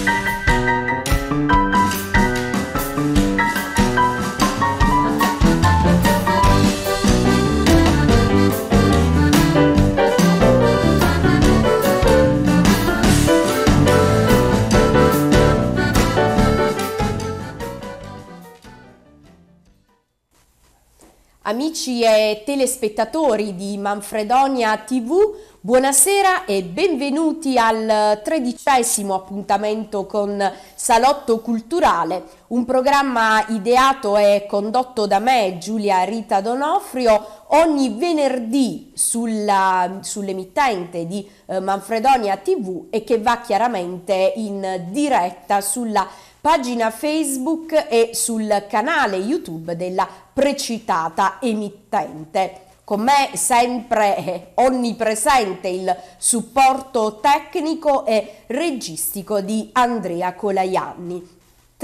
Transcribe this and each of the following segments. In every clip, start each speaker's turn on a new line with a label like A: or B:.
A: Amici e telespettatori di Manfredonia TV, buonasera e benvenuti al 13° appuntamento con Salotto Culturale, un programma ideato e condotto da me, Giulia Rita Donofrio, ogni venerdì sull'emittente di Manfredonia TV e che va chiaramente in diretta sulla pagina Facebook e sul canale YouTube della precitata emittente. Con me sempre onnipresente il supporto tecnico e registico di Andrea Colaianni.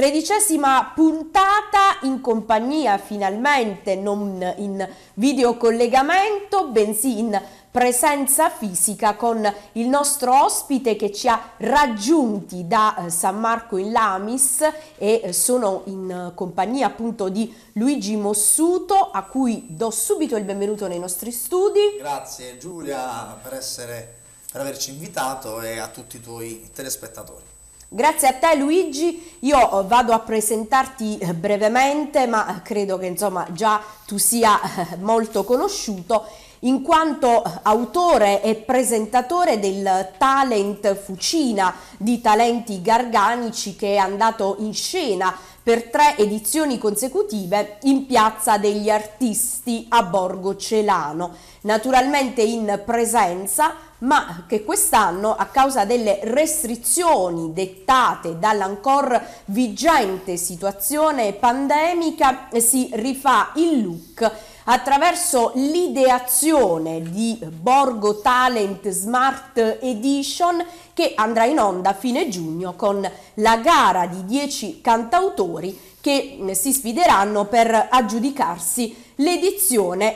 A: 13ª puntata in compagnia, finalmente non in videocollegamento, bensì in presenza fisica, con il nostro ospite che ci ha raggiunti da San Marco in Lamis, e sono in compagnia appunto di Luigi Mossuto, a cui do subito il benvenuto nei nostri studi.
B: Grazie Giulia per averci invitato, e a tutti i tuoi telespettatori.
A: Grazie a te Luigi, io vado a presentarti brevemente, ma credo che insomma già tu sia molto conosciuto, in quanto autore e presentatore del Talent Fucina di Talenti Garganici, che è andato in scena per 3 edizioni consecutive in Piazza degli Artisti a Borgo Celano, naturalmente in presenza, ma che quest'anno, a causa delle restrizioni dettate dall'ancor vigente situazione pandemica, si rifà il look attraverso l'ideazione di Borgo Talent Smart Edition, che andrà in onda a fine giugno con la gara di 10 cantautori che si sfideranno per aggiudicarsi l'edizione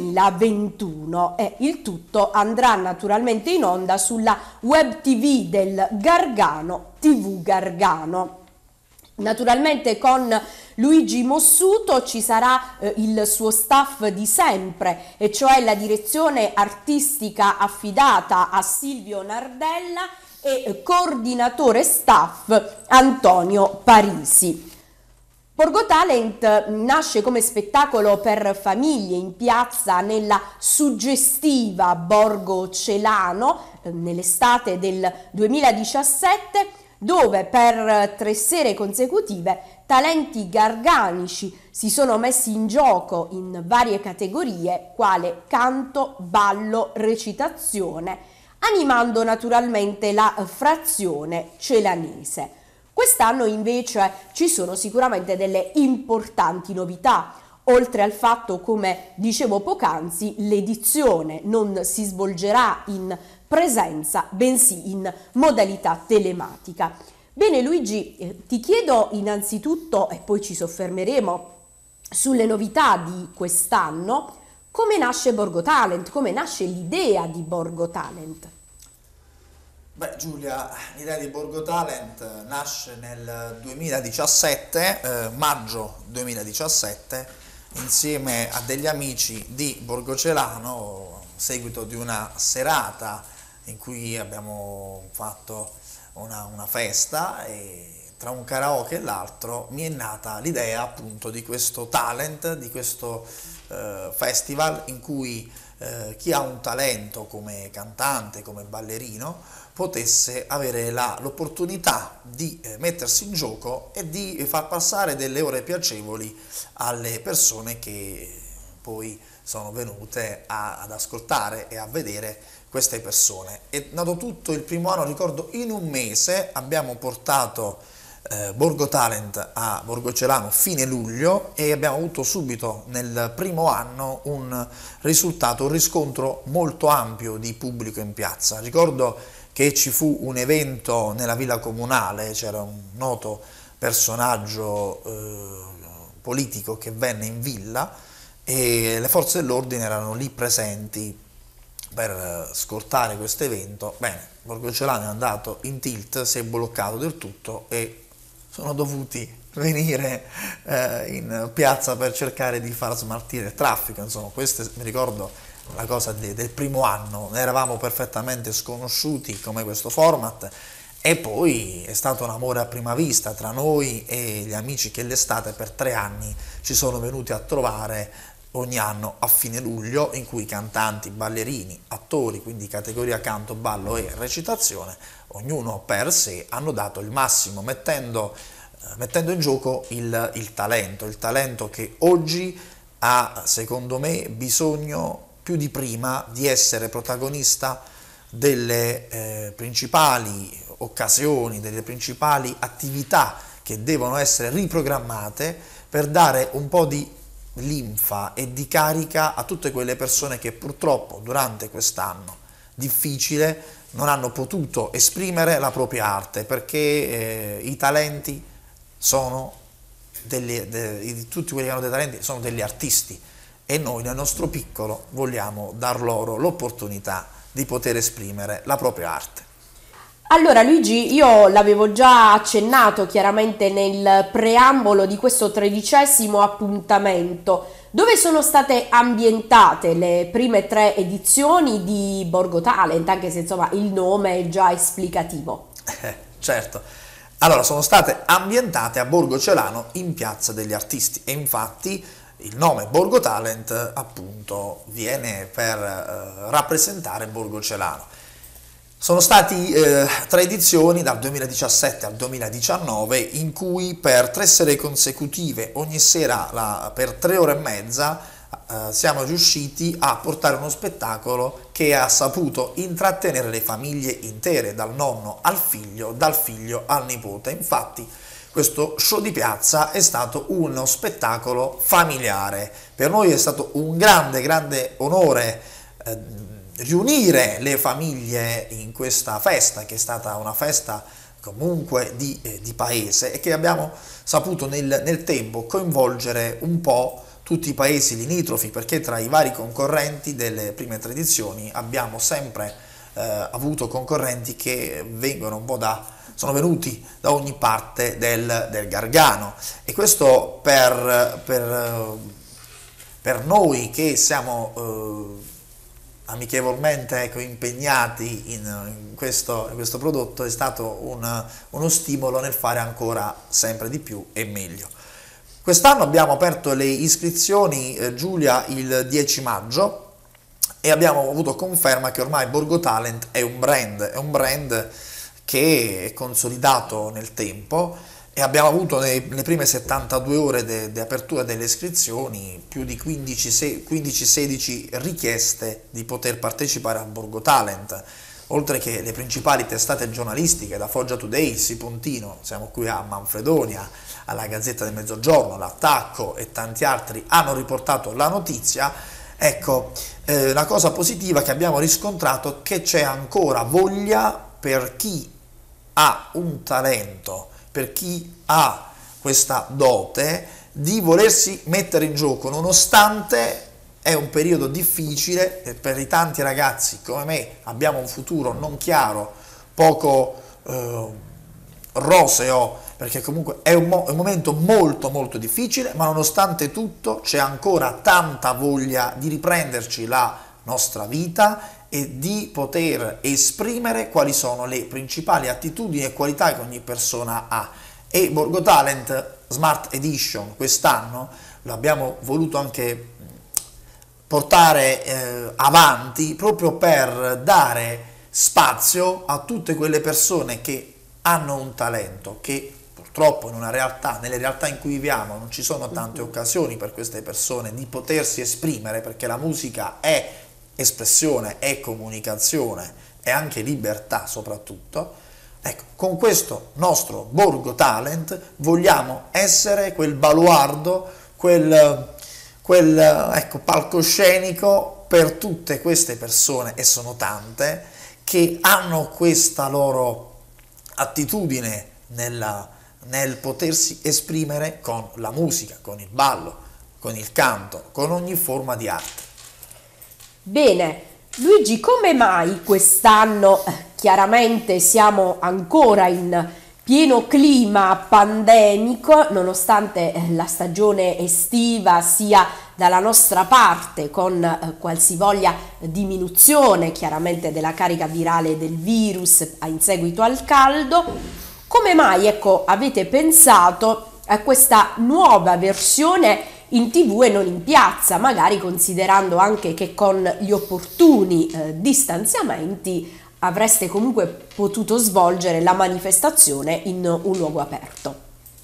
A: 2021, e il tutto andrà naturalmente in onda sulla web TV del Gargano, TV Gargano. Naturalmente con Luigi Mossuto ci sarà il suo staff di sempre, e cioè la direzione artistica affidata a Silvio Nardella e coordinatore staff Antonio Parisi. Borgo Talent nasce come spettacolo per famiglie in piazza nella suggestiva Borgo Celano nell'estate del 2017, dove per 3 sere consecutive talenti garganici si sono messi in gioco in varie categorie, quale canto, ballo, recitazione, animando naturalmente la frazione celanese. Quest'anno invece ci sono sicuramente delle importanti novità. Oltre al fatto, come dicevo poc'anzi, l'edizione non si svolgerà in presenza, bensì in modalità telematica. Bene Luigi, ti chiedo innanzitutto, e poi ci soffermeremo sulle novità di quest'anno, come nasce Borgo Talent, come nasce l'idea di Borgo Talent?
B: Beh Giulia, l'idea di Borgo Talent nasce nel 2017, maggio 2017, insieme a degli amici di Borgo Celano, a seguito di una serata in cui abbiamo fatto una festa, e tra un karaoke e l'altro mi è nata l'idea appunto di questo talent, di questo festival in cui chi ha un talento come cantante, come ballerino, potesse avere l'opportunità di mettersi in gioco e di far passare delle ore piacevoli alle persone che poi sono venute ad ascoltare e a vedere queste persone. È nato tutto il primo anno, ricordo, in un mese abbiamo portato Borgo Talent a Borgo Celano fine luglio, e abbiamo avuto subito nel primo anno un risultato, un riscontro molto ampio di pubblico in piazza. Ricordo che ci fu un evento nella Villa Comunale, c'era un noto personaggio politico che venne in villa, e le forze dell'ordine erano lì presenti per scortare questo evento, bene, Borgo Celano è andato in tilt, si è bloccato del tutto e sono dovuti venire in piazza per cercare di far smaltire il traffico. Insomma, questo mi ricordo la cosa del primo anno, ne eravamo perfettamente sconosciuti come questo format, e poi è stato un amore a prima vista tra noi e gli amici che l'estate per 3 anni ci sono venuti a trovare ogni anno a fine luglio, in cui cantanti, ballerini, attori, quindi categoria canto, ballo e recitazione, ognuno per sé, hanno dato il massimo mettendo in gioco il talento che oggi ha, secondo me, bisogno più di prima di essere protagonista delle principali occasioni, delle principali attività che devono essere riprogrammate per dare un po' di linfa e di carica a tutte quelle persone che purtroppo durante quest'anno difficile non hanno potuto esprimere la propria arte, perché i talenti sono tutti quelli che hanno dei talenti sono degli artisti, e noi nel nostro piccolo vogliamo dar loro l'opportunità di poter esprimere la propria arte.
A: Allora Luigi, io l'avevo già accennato chiaramente nel preambolo di questo 13° appuntamento, dove sono state ambientate le prime 3 edizioni di Borgo Talent, anche se insomma il nome è già esplicativo.
B: Certo, allora sono state ambientate a Borgo Celano in Piazza degli Artisti, e infatti il nome Borgo Talent appunto viene per rappresentare Borgo Celano. Sono stati 3 edizioni dal 2017 al 2019 in cui per 3 sere consecutive, ogni sera per 3 ore e mezza, siamo riusciti a portare uno spettacolo che ha saputo intrattenere le famiglie intere, dal nonno al figlio, dal figlio al nipote. Infatti questo show di piazza è stato uno spettacolo familiare. Per noi è stato un grande onore riunire le famiglie in questa festa, che è stata una festa comunque di paese, e che abbiamo saputo nel tempo coinvolgere un po' tutti i paesi limitrofi, perché tra i vari concorrenti delle prime 3 edizioni abbiamo sempre avuto concorrenti che sono venuti da ogni parte del Gargano, e questo per noi che siamo amichevolmente impegnati in questo prodotto, è stato uno stimolo nel fare ancora sempre di più e meglio. Quest'anno abbiamo aperto le iscrizioni, Giulia, il 10 maggio, e abbiamo avuto conferma che ormai Borgo Talent è un brand che è consolidato nel tempo, e abbiamo avuto nelle prime 72 ore di apertura delle iscrizioni più di 15-16 richieste di poter partecipare a Borgo Talent, oltre che le principali testate giornalistiche, da Foggia Today, il Sipontino, siamo qui a Manfredonia, alla Gazzetta del Mezzogiorno, l'Attacco e tanti altri hanno riportato la notizia. Ecco, la cosa positiva che abbiamo riscontrato è che c'è ancora voglia per chi ha un talento, per chi ha questa dote, di volersi mettere in gioco, nonostante è un periodo difficile e per i tanti ragazzi come me abbiamo un futuro non chiaro, poco roseo, perché comunque è un momento molto difficile, ma nonostante tutto c'è ancora tanta voglia di riprenderci la nostra vita e di poter esprimere quali sono le principali attitudini e qualità che ogni persona ha. E Borgo Talent Smart Edition quest'anno lo abbiamo voluto anche portare avanti, proprio per dare spazio a tutte quelle persone che hanno un talento, che purtroppo nelle realtà in cui viviamo non ci sono tante occasioni per queste persone di potersi esprimere, perché la musica è espressione, è comunicazione, è anche libertà soprattutto. Ecco, con questo nostro Borgo Talent vogliamo essere quel baluardo, quel palcoscenico per tutte queste persone, e sono tante, che hanno questa loro attitudine nel potersi esprimere con la musica, con il ballo, con il canto, con ogni forma di arte.
A: Bene, Luigi, come mai quest'anno, chiaramente siamo ancora in pieno clima pandemico, nonostante la stagione estiva sia dalla nostra parte con qualsivoglia diminuzione chiaramente della carica virale del virus in seguito al caldo, come mai, ecco, avete pensato a questa nuova versione in TV e non in piazza, magari considerando anche che con gli opportuni distanziamenti avreste comunque potuto svolgere la manifestazione in un luogo aperto?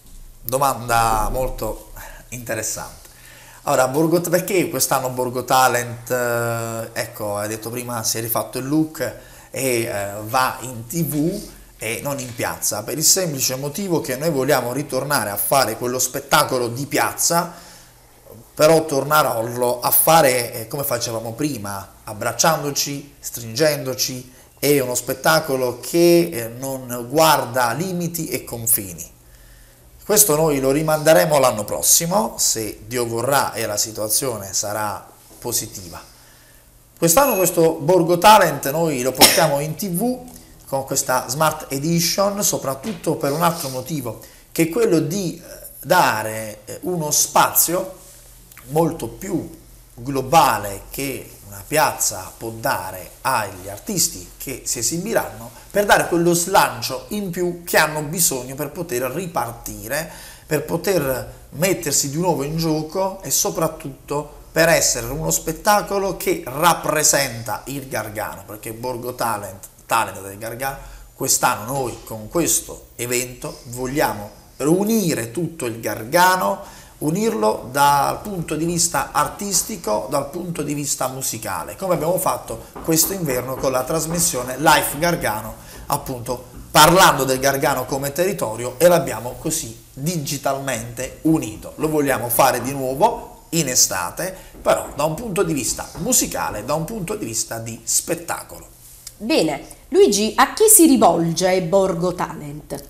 B: Domanda molto interessante. Allora, perché quest'anno Borgo Talent, ecco, hai detto prima, si è rifatto il look e va in TV e non in piazza? Per il semplice motivo che noi vogliamo ritornare a fare quello spettacolo di piazza, però tornarlo a fare come facevamo prima, abbracciandoci, stringendoci. È uno spettacolo che non guarda limiti e confini. Questo noi lo rimanderemo l'anno prossimo, se Dio vorrà e la situazione sarà positiva. Quest'anno questo Borgo Talent noi lo portiamo in TV con questa Smart Edition, soprattutto per un altro motivo, che è quello di dare uno spazio molto più globale che una piazza può dare agli artisti che si esibiranno, per dare quello slancio in più che hanno bisogno per poter ripartire, per poter mettersi di nuovo in gioco e soprattutto per essere uno spettacolo che rappresenta il Gargano, perché Borgo Talent del Gargano, quest'anno noi con questo evento vogliamo unire tutto il Gargano, unirlo dal punto di vista artistico, dal punto di vista musicale, come abbiamo fatto questo inverno con la trasmissione Live Gargano, appunto parlando del Gargano come territorio, e l'abbiamo così digitalmente unito. Lo vogliamo fare di nuovo in estate, però da un punto di vista musicale, da un punto di vista di spettacolo.
A: Bene, Luigi, a chi si rivolge Borgo Talent?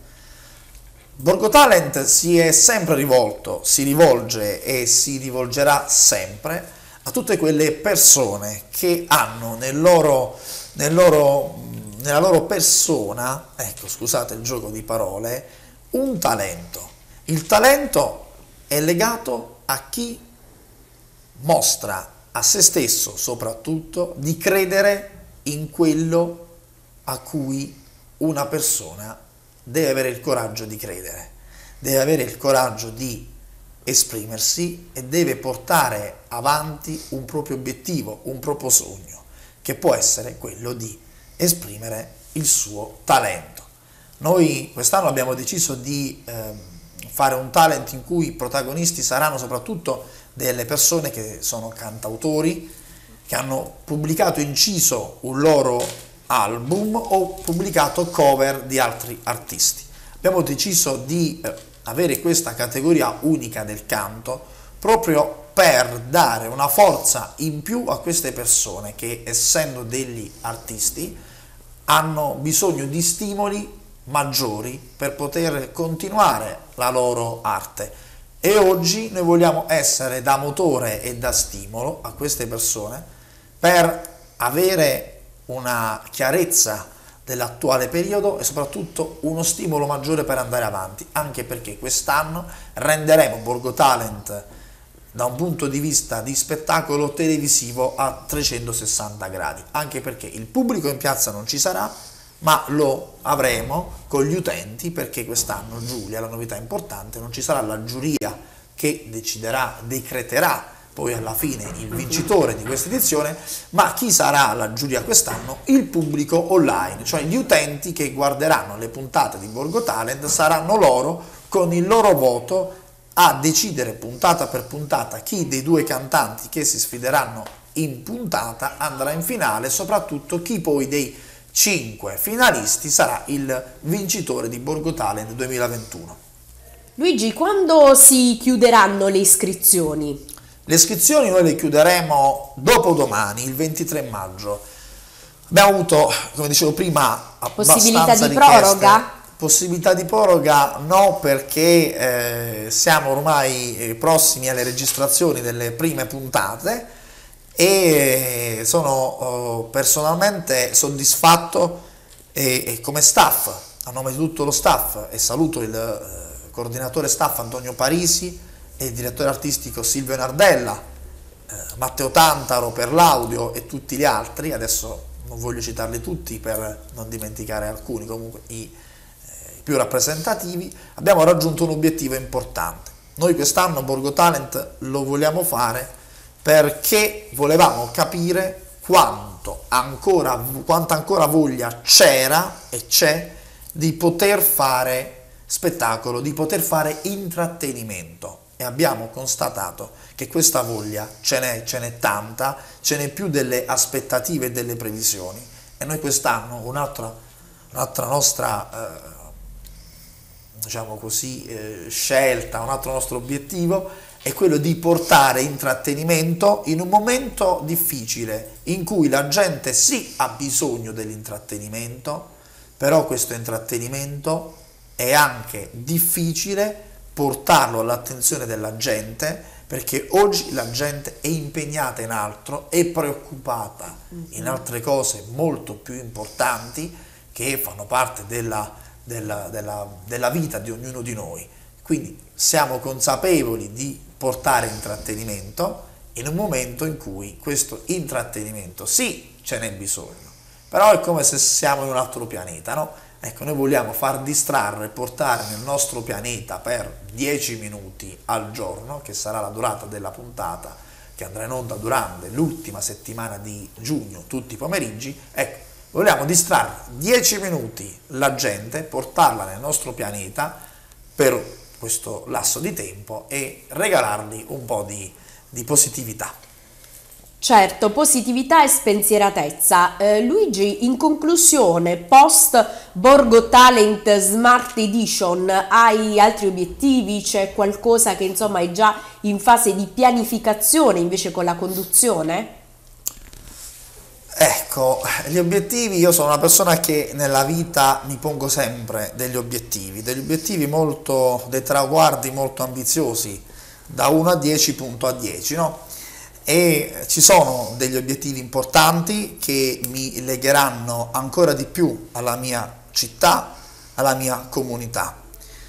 B: Borgo Talent si è sempre rivolto, si rivolge e si rivolgerà sempre a tutte quelle persone che hanno nella loro persona, ecco, scusate il gioco di parole, un talento. Il talento è legato a chi mostra a se stesso soprattutto di credere in quello a cui una persona deve avere il coraggio di credere, deve avere il coraggio di esprimersi e deve portare avanti un proprio obiettivo, un proprio sogno, che può essere quello di esprimere il suo talento. Noi quest'anno abbiamo deciso di fare un talent in cui i protagonisti saranno soprattutto delle persone che sono cantautori, che hanno pubblicato, inciso un loro album o pubblicato cover di altri artisti. Abbiamo deciso di avere questa categoria unica del canto proprio per dare una forza in più a queste persone che, essendo degli artisti, hanno bisogno di stimoli maggiori per poter continuare la loro arte. E oggi noi vogliamo essere da motore e da stimolo a queste persone per avere una chiarezza dell'attuale periodo e soprattutto uno stimolo maggiore per andare avanti, anche perché quest'anno renderemo Borgo Talent da un punto di vista di spettacolo televisivo a 360 gradi, anche perché il pubblico in piazza non ci sarà, ma lo avremo con gli utenti, perché quest'anno, Giulia, la novità importante, non ci sarà la giuria che decreterà poi alla fine il vincitore di questa edizione, ma chi sarà la giuria quest'anno? Il pubblico online, cioè gli utenti che guarderanno le puntate di Borgo Talent saranno loro con il loro voto a decidere puntata per puntata chi dei due cantanti che si sfideranno in puntata andrà in finale, soprattutto chi poi dei 5 finalisti sarà il vincitore di Borgo Talent 2021.
A: Luigi, quando si chiuderanno le iscrizioni?
B: Le iscrizioni noi le chiuderemo dopodomani, il 23 maggio. Abbiamo avuto, come dicevo prima,
A: possibilità di
B: richieste.
A: Proroga?
B: Possibilità di proroga no, perché siamo ormai prossimi alle registrazioni delle prime puntate e sono personalmente soddisfatto e come staff, a nome di tutto lo staff, e saluto il coordinatore staff Antonio Parisi e il direttore artistico Silvio Nardella, Matteo Tantaro per l'audio e tutti gli altri, adesso non voglio citarli tutti per non dimenticare alcuni, comunque i più rappresentativi. Abbiamo raggiunto un obiettivo importante. Noi quest'anno Borgo Talent lo vogliamo fare perché volevamo capire quanta ancora voglia c'era e c'è di poter fare spettacolo, di poter fare intrattenimento, e abbiamo constatato che questa voglia ce n'è tanta, ce n'è più delle aspettative e delle previsioni, e noi quest'anno un'altra nostra diciamo così, scelta, un altro nostro obiettivo è quello di portare intrattenimento in un momento difficile in cui la gente sì ha bisogno dell'intrattenimento, però questo intrattenimento è anche difficile portarlo all'attenzione della gente, perché oggi la gente è impegnata in altro, è preoccupata in altre cose molto più importanti che fanno parte della vita di ognuno di noi. Quindi siamo consapevoli di portare intrattenimento in un momento in cui questo intrattenimento sì ce n'è bisogno, però è come se siamo in un altro pianeta, no? Ecco, noi vogliamo far distrarre, portare nel nostro pianeta per 10 minuti al giorno, che sarà la durata della puntata che andrà in onda durante l'ultima settimana di giugno, tutti i pomeriggi. Ecco, vogliamo distrarre 10 minuti la gente, portarla nel nostro pianeta per questo lasso di tempo e regalargli un po' di positività.
A: Certo, positività e spensieratezza. Luigi, in conclusione, post Borgo Talent Smart Edition, hai altri obiettivi? C'è qualcosa che insomma è già in fase di pianificazione invece con la conduzione?
B: Ecco, gli obiettivi, io sono una persona che nella vita mi pongo sempre degli obiettivi molto, dei traguardi molto ambiziosi, da 1 a 10, punto a 10, no? E ci sono degli obiettivi importanti che mi legheranno ancora di più alla mia città, alla mia comunità,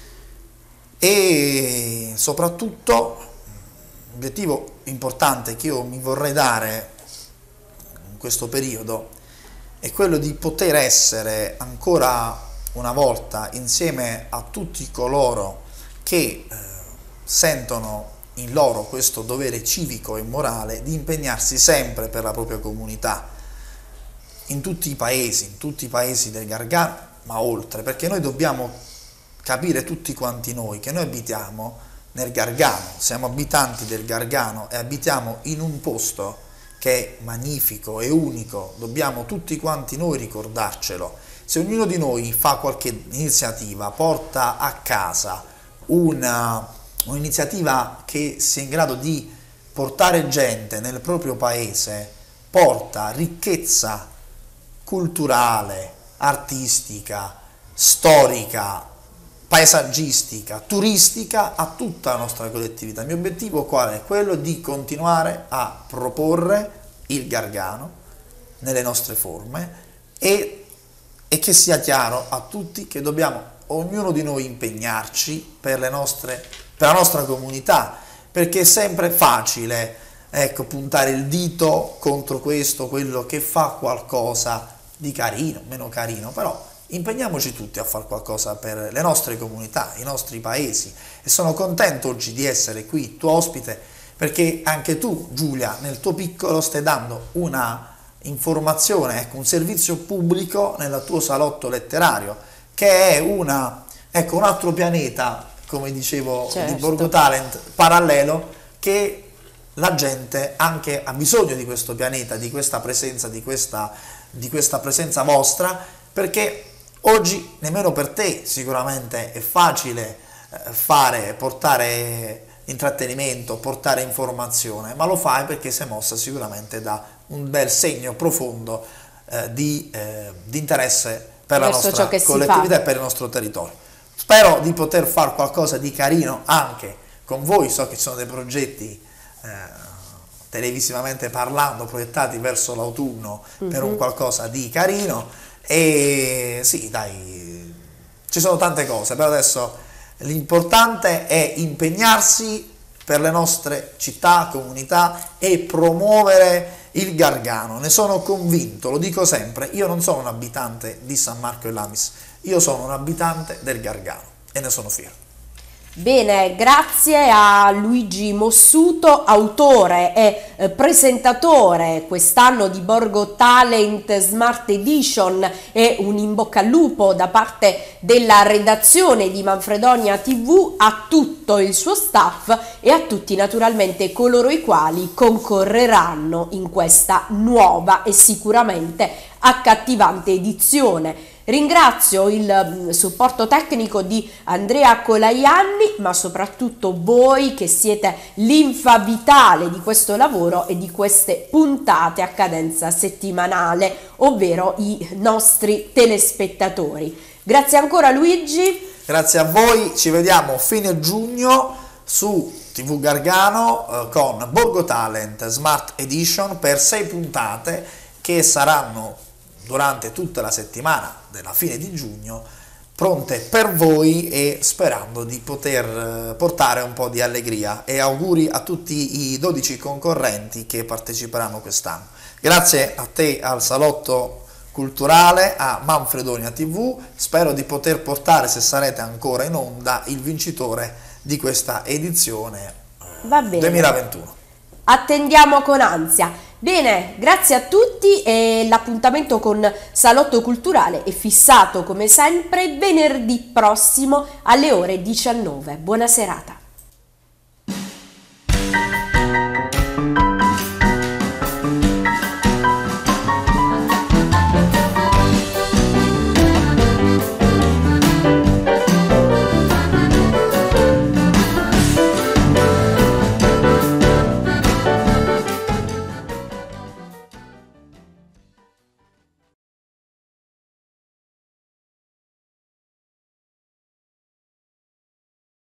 B: e soprattutto un obiettivo importante che io mi vorrei dare in questo periodo è quello di poter essere ancora una volta insieme a tutti coloro che sentono in loro questo dovere civico e morale di impegnarsi sempre per la propria comunità, in tutti i paesi del Gargano, ma oltre, perché noi dobbiamo capire tutti quanti noi che noi abitiamo nel Gargano, siamo abitanti del Gargano e abitiamo in un posto che è magnifico e unico, dobbiamo tutti quanti noi ricordarcelo. Se ognuno di noi fa qualche iniziativa, porta a casa un'iniziativa che sia in grado di portare gente nel proprio paese, porta ricchezza culturale, artistica, storica, paesaggistica, turistica a tutta la nostra collettività. Il mio obiettivo qual è? Quello di continuare a proporre il Gargano nelle nostre forme e che sia chiaro a tutti che dobbiamo ognuno di noi impegnarci per la nostra comunità, perché è sempre facile, ecco, puntare il dito contro questo, quello che fa qualcosa di carino, meno carino, però impegniamoci tutti a fare qualcosa per le nostre comunità, i nostri paesi, e sono contento oggi di essere qui, tuo ospite, perché anche tu, Giulia, nel tuo piccolo stai dando una informazione, ecco, un servizio pubblico nel tuo salotto letterario, che è un altro pianeta, come dicevo,
A: certo,
B: di Borgo Talent, parallelo, che la gente anche ha bisogno di questo pianeta, di questa presenza, di questa presenza vostra, perché oggi nemmeno per te sicuramente è facile portare intrattenimento, portare informazione, ma lo fai perché sei mossa sicuramente da un bel segno profondo di interesse per la nostra collettività e per il nostro territorio. Spero di poter fare qualcosa di carino anche con voi, so che ci sono dei progetti televisivamente parlando, proiettati verso l'autunno per un qualcosa di carino. E sì, dai, ci sono tante cose, però adesso l'importante è impegnarsi per le nostre città, comunità e promuovere il Gargano. Ne sono convinto, lo dico sempre, io non sono un abitante di San Marco e Lamis, io sono un abitante del Gargano e ne sono fiero.
A: Bene, grazie a Luigi Mossuto, autore e presentatore quest'anno di Borgo Talent Smart Edition, e un in bocca al lupo da parte della redazione di Manfredonia TV a tutto il suo staff e a tutti naturalmente coloro i quali concorreranno in questa nuova e sicuramente accattivante edizione. Ringrazio il supporto tecnico di Andrea Colaianni, ma soprattutto voi che siete linfa vitale di questo lavoro e di queste puntate a cadenza settimanale, ovvero i nostri telespettatori. Grazie ancora Luigi.
B: Grazie a voi, ci vediamo fine giugno su TV Gargano con Borgo Talent Smart Edition per 6 puntate che saranno durante tutta la settimana della fine di giugno, pronte per voi e sperando di poter portare un po' di allegria, e auguri a tutti i 12 concorrenti che parteciperanno quest'anno. Grazie a te, al Salotto Culturale, a Manfredonia TV, spero di poter portare, se sarete ancora in onda, il vincitore di questa edizione 2021.
A: Attendiamo con ansia. Bene, grazie a tutti, e l'appuntamento con Salotto Culturale è fissato come sempre venerdì prossimo alle ore 19. Buona serata.